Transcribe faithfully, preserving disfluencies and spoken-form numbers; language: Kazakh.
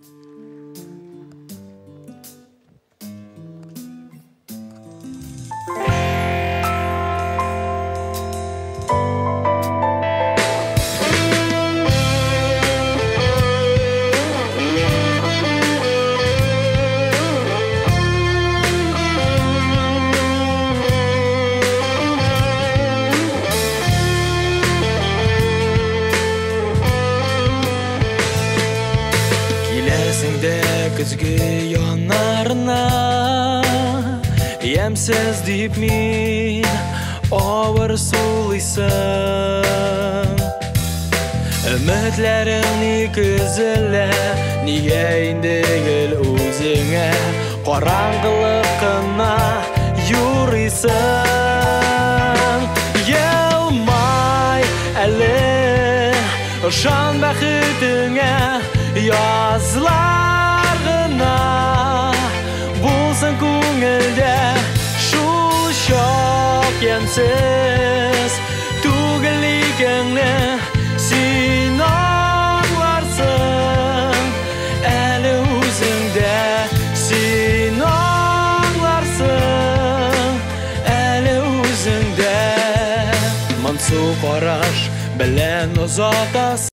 Күзгі янарына емсіз дейіп мен ауыр сулайсың. Үмітлерің екізілі неге ендігіл өзіңе қараңғылық қына юрисың. Елмай әлі ұшан бәқітіңе язларғына болсын көңілде шул шоқ емсіз түгіл екеніне сен аңларсың. Әлі өзіңде сен аңларсың, әлі өзіңде. Мансу қараш білән ұзатасың.